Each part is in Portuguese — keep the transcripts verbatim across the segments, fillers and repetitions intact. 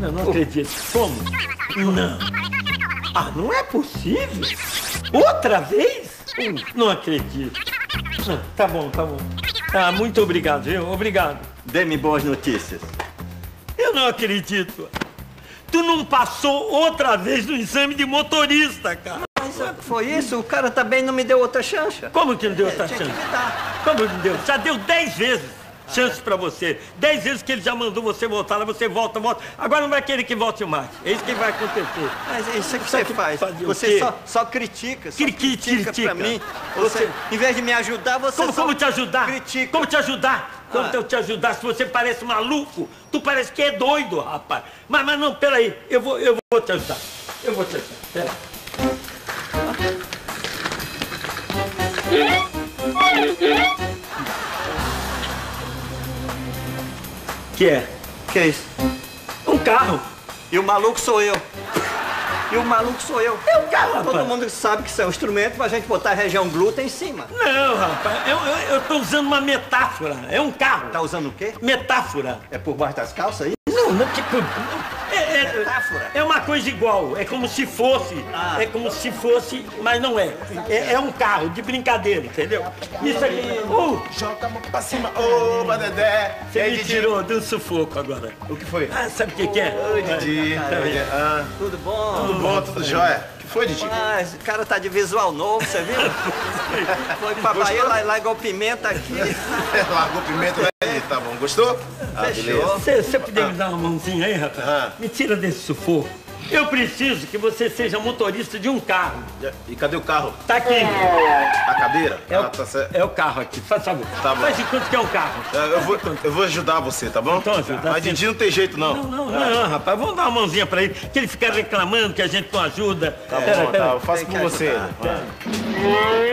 Eu não acredito. Como? Não. Ah, não é possível? Outra vez? Hum, não acredito. Ah, tá bom, tá bom. Ah, muito obrigado, viu? Obrigado. Dê-me boas notícias. Eu não acredito. Tu não passou outra vez no exame de motorista, cara. Mas foi isso? O cara também não me deu outra chance. Como que não deu outra Tinha chance? que dar. Como que não deu? Já deu dez vezes chance pra você. Dez vezes que ele já mandou você voltar lá, você volta, volta. Agora não vai querer que volte mais. É isso que vai acontecer. Mas é isso que Sabe você que faz. fazer o Você quê? só, só critica. Só Critique, critica critica. pra mim. Você- Você, em vez de me ajudar, você Como, só como te ajudar? critica. Como te ajudar? Como Ah. eu te ajudar se você parece maluco? Tu parece que é doido, rapaz. Mas, mas não, peraí. Eu vou, eu vou te ajudar. Eu vou te ajudar. Pera. Que é? Que é isso? Um carro. E o maluco sou eu. E o maluco sou eu. É um carro, rapaz. Todo mundo sabe que isso é um instrumento pra gente botar a região glúten em cima. Não, rapaz. Eu, eu, eu tô usando uma metáfora. É um carro. Tá usando o quê? Metáfora. É por baixo das calças aí? Não, não, tipo... É, é, Metáfora. é uma coisa igual, é como se fosse, Ah. é como se fosse, mas não é. É, é um carro de brincadeira, entendeu? Isso aqui... Uh, Joga a mão pra cima, ô, Badedé. E você aí, me Didi? tirou de um sufoco agora. O que foi? Ah, sabe o que que é? Oi, Didi. Ah, Tudo bom? tudo bom, tudo jóia? O que foi, Didi? Ah, esse cara tá de visual novo, você viu? Foi pra Bahia, lá, lá igual pimenta aqui. Largou pimenta aí, tá bom. Gostou? Ah, Fechou. beleza. Você, você podia me dar uma mãozinha aí, rapaz? Ah. Me tira desse sufoco. Eu preciso que você seja motorista de um carro. E cadê o carro? Tá aqui. A cadeira? É, ah, o, tá certo. é o carro aqui, faz favor. Tá bom. Faz de quanto que é um carro? Ah, Eu vou, eu vou ajudar você, tá bom? Então ajuda, Mas sim. Didi não tem jeito, não. Não, não, não, rapaz, vamos dar uma mãozinha pra ele, que ele fica reclamando que a gente não ajuda. Tá Pera, bom, pera. tá. Eu faço Tem por que você. ajudar. Vai.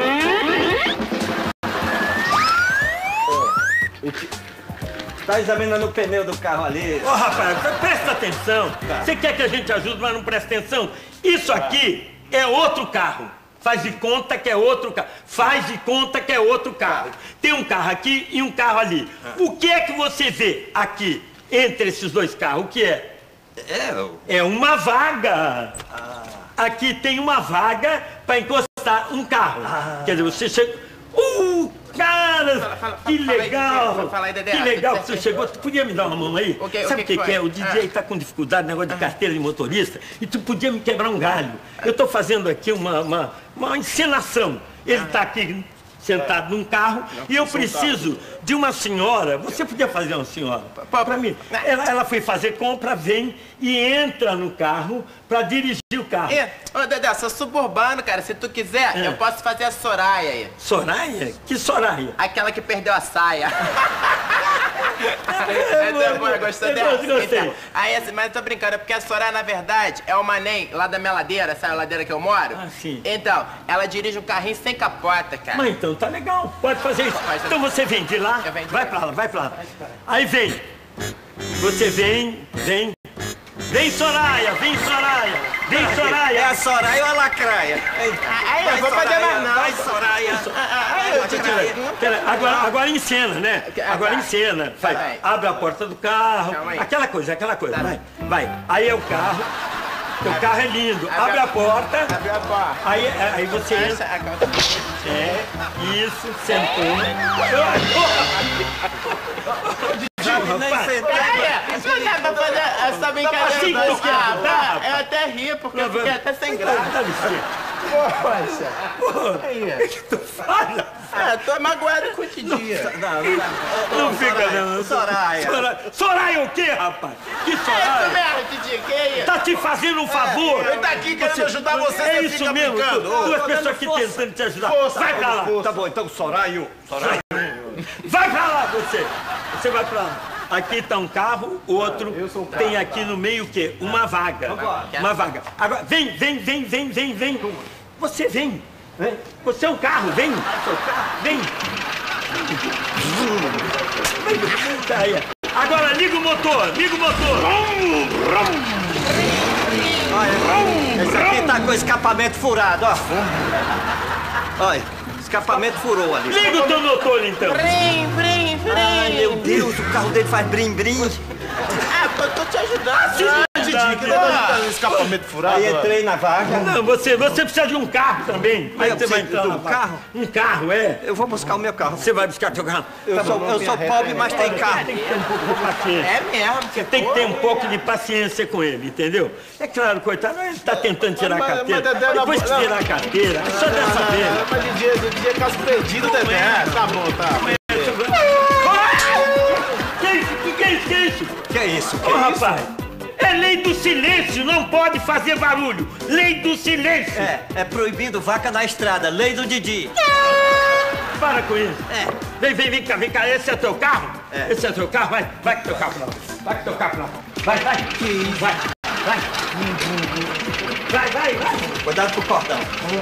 Tá examinando o pneu do carro ali. Ô, rapaz, presta atenção. Você quer que a gente ajude, mas não presta atenção? Isso aqui é outro carro. Faz de conta que é outro carro. Faz de conta que é outro carro. Tem um carro aqui e um carro ali. O que é que você vê aqui entre esses dois carros? O que é? É, eu... É uma vaga. Aqui tem uma vaga para encostar um carro. Quer dizer, você chega... Uh, cara, Fala, fala, que fala aí, legal. fala, fala aí, Dedé. Que legal que Você- você chegou. Tu podia me dar uma mão aí? O que- o Sabe o que que, que que é? foi? O D J tá com dificuldade, negócio de carteira de motorista, e tu podia me quebrar um galho. Eu tô fazendo aqui uma, uma, uma encenação. Ele tá aqui sentado num carro e eu preciso de uma senhora. Você podia fazer uma senhora para mim? Ela, ela foi fazer compra, vem e entra no carro para dirigir o carro. Ih, ô Dedé, sou suburbano, cara. Se tu quiser, É. eu posso fazer a Soraya aí. Soraya? Que Soraya? Aquela que perdeu a saia. É, Então, bora, gostou eu dessa? gosto, gostei. Então, aí, assim, mas eu tô brincando, é porque a Soraya, na verdade, é uma NEM lá da minha ladeira, sabe a ladeira que eu moro? Ah, sim. Então, ela dirige um carrinho sem capota, cara. Mas então tá legal, pode fazer isso. Pode fazer. Então você vem de lá, Eu venho de vai lá. pra lá, vai pra lá. Aí vem. Você vem, vem. Vem, Soraya, vem, Soraya. Vem, É Soraya. a Soraya ou a lacraia? Aí, eu vou fazer mais não. Vai, Soraya. Aí, eu te Pera, agora, agora encena, né? Agora Tá. encena. Vai, Vai. abre a porta do carro. Calma aí. Aquela coisa, aquela coisa. Tá. Vai, vai. Aí é o carro. O carro é lindo. Abre a porta. Abriu a porta. Aí, aí você Essa, entra. agora... É, isso, sentou. Nem sentei. Aí, não dá pra fazer essa brincadeira. assim não. que tu quer Ah, ajudar, eu até ri, porque eu fiquei até sem graça. Dá licença. Poxa. Aí. Tu fala? Ah, tô magoado com o Didi. Não, não, Não fica não. Soraya. Soraya. Soraya o quê, rapaz? Que É isso Soraya? mesmo, Didi, que é isso? Tá te fazendo um favor. Ele tá aqui querendo ajudar você, É você isso fica mesmo. brincando. tu- Duas Tô pessoas dando aqui força. tentando te ajudar. Força, Vai pra lá. Tá bom, então Soraya. Soraya. Vai pra lá, você. Você vai pra lá. Aqui tá um carro, outro. Tem aqui no meio o quê? Uma vaga. Uma vaga. Agora, vem, vem, vem, vem, vem, vem. Você vem. Você é um carro, vem. Vem. Tá aí. Agora liga o motor, liga o motor. Olha, esse aqui tá com o escapamento furado, ó. Olha, escapamento furou ali. Liga o teu motor então. Vem, vem, vem. Ai, meu Deus, o carro dele faz brim-brim. Ah, eu tô te ajudando. Se não verdade. Que negócio de escapamento furado. Aí entrei na vaga. Não, você, você precisa de um carro também. Mas Aí eu você vai preciso entrar de na um vaga. carro? Um carro, é. Eu vou buscar o meu carro. Você vai buscar teu carro. Eu sou, eu sou pobre, mas tem carro. Tem que ter um pouco de paciência. É mesmo. Você tem que ter um pouco de paciência com ele, entendeu? É claro, coitado, ele está tentando tirar a Mas- mas, carteira. Dedé, não- Depois que não. tirar a carteira, só dessa vez. Ah, mas de dia, de dia é caso perdido, Dedé. Tá bom, tá. Que isso? Que que é isso? Que é isso? Que é isso? Ô, rapaz, é lei do silêncio, não pode fazer barulho. Lei do silêncio. É, é proibido vaca na estrada, lei do Didi. Para com isso. É. Vem, vem, vem cá, vem cá. Esse é teu carro? É. Esse é teu carro? Vai, vai com teu carro pra lá. Vai com teu carro pra lá. Vai, vai. Vai, vai. Vai, vai, vai. Cuidado com o cordão.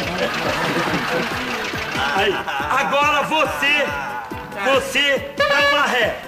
Aí. Agora você, você dá uma ré.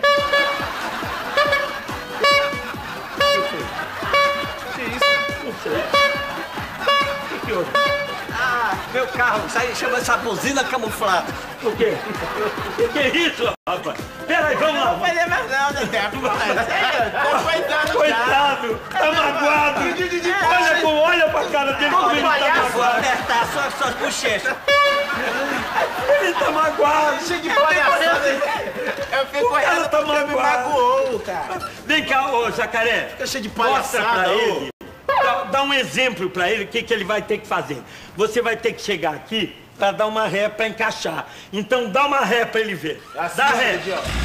Que isso? Não sei. O que houve? Ah, meu carro, isso aí chama essa buzina camuflada. O quê? O que é isso, rapaz? Peraí, vamos lá. Não fazer mais não, Dedé. Tô coitado já. Coitado, tá magoado. Olha, com- olha pra cara dele como ele tá Eu vou magoado. apertar suas, suas bochechas. Ele tá magoado. Cheio de palhaçada. Eu fico cara olhando tá porque me magoado. magoou, cara. Vem cá, ô jacaré. Fica cheio de Mostra palhaçada, pra ô. ele. Dá, dá um exemplo pra ele o que, que ele vai ter que fazer. Você vai ter que chegar aqui pra dar uma ré pra encaixar. Então dá uma ré pra ele ver. Assim, Dá ré.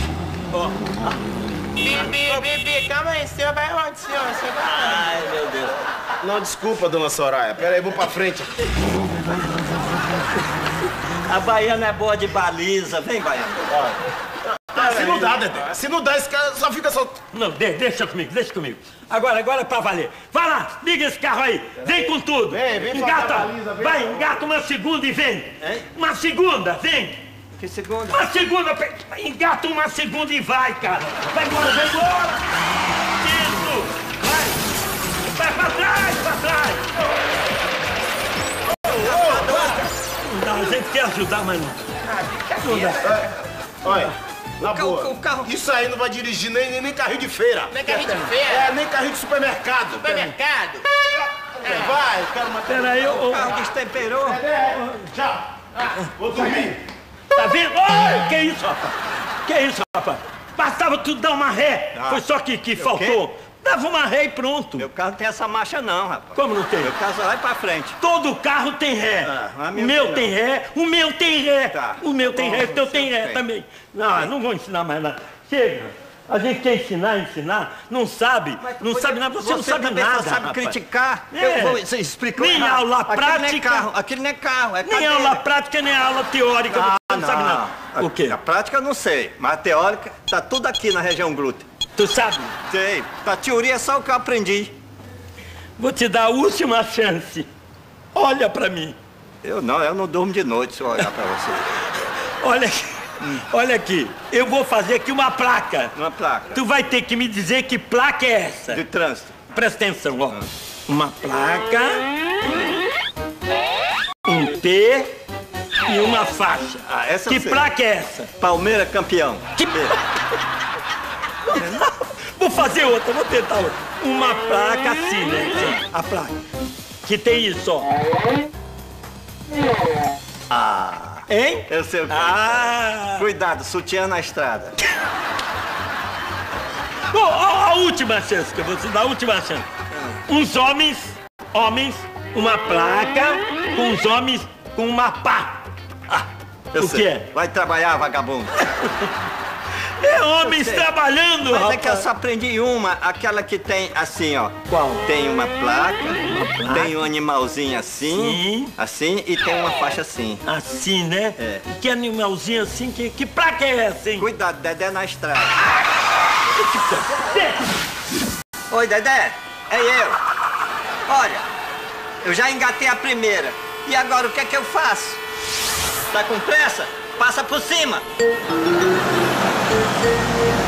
Bibi, Bibi, calma aí, senhor vai onde, senhor? Senhor vai onde? Ai, meu Deus. Não, desculpa, dona Soraya. Pera aí, vou pra frente. A baiana é boa de baliza. Vem, baiana. Assim não dá, Dedé. Assim não dá, esse cara só fica só... Não, de- deixa comigo, deixa comigo. Agora, agora é pra valer. Vai lá, liga esse carro aí. Vem com tudo. Vem, vem Engata. fazer a baliza, vem. Vai, engata uma segunda e vem. Hein? Uma segunda, vem. Que segunda? Uma segunda, pe- engata uma segunda e vai, cara. Vai embora, vai embora. Isso. Vai. Vai pra trás, pra trás. Não dá, a gente quer ajudar, mas não. Não dá. Olha, na O ca- boa. o carro- Isso aí não vai dirigir nem, nem, nem carrinho de feira. Nem carrinho de É, feira, nem carrinho de supermercado. supermercado. Vai, eu quero uma... Peraí, ô, O ô, carro destemperou. Tchau. Vou dormir. tá vendo? Oi, que isso, rapaz? Que isso, rapaz? Bastava tu dar uma ré. Ah. Foi só que, que faltou. Dava uma ré e pronto. Meu carro não tem essa marcha não, rapaz. Como não tem? Meu carro só vai pra frente. Todo carro tem ré. Ah, a o minha meu tem tem ré, o meu tem ré. Tá. O meu tem Bom, ré, o teu você tem ré tem. também. Não, não vou ensinar mais nada. Chega. A gente quer ensinar, ensinar, não sabe, não sabe nada, você, não sabe também nada. só sabe rapaz. criticar. É. Eu vou você explicou Nem errado. aula Aquilo não é prática. carro, aquilo não é carro, é Nem cadeira. aula prática, nem aula teórica, Ah, você não, sabe nada. O quê? A prática eu não sei, mas a teórica tá tudo aqui na região glútea. Tu sabe? Sei. A teoria é só o que eu aprendi. Vou te dar a última chance. Olha pra mim. Eu não, eu não durmo de noite se eu olhar pra você. Olha aqui. Olha aqui. Eu vou fazer aqui uma placa. Uma placa Tu vai ter que me dizer que placa é essa. de trânsito. Presta atenção, ó. Uma placa, um T e uma faixa. Ah, essa eu que sei. placa é essa? Palmeira campeão. Que... Vou fazer outra, vou tentar outra. Uma placa assim, né? Assim, a placa. Que tem isso, ó. Ah, Hein? eu sei o que. Ah! Cuidado, sutiã na estrada. Ó, ó, a última chance que eu vou te dar, a última chance. Uns homens, homens, uma placa com os homens com uma pá. Ah, eu O sei. que é? Vai trabalhar, vagabundo. É homens sei. trabalhando, Mas rapaz. é que eu só aprendi uma, aquela que tem assim, ó. Qual? Tem uma placa, placa. tem um animalzinho assim, Sim. assim, e tem uma faixa assim. Assim, né? É. E que animalzinho assim, que, que placa é essa, hein? Cuidado, Dedé na estrada. Oi, Dedé, é eu. Olha, eu já engatei a primeira. E agora o que é que eu faço? Tá com pressa? Passa por cima.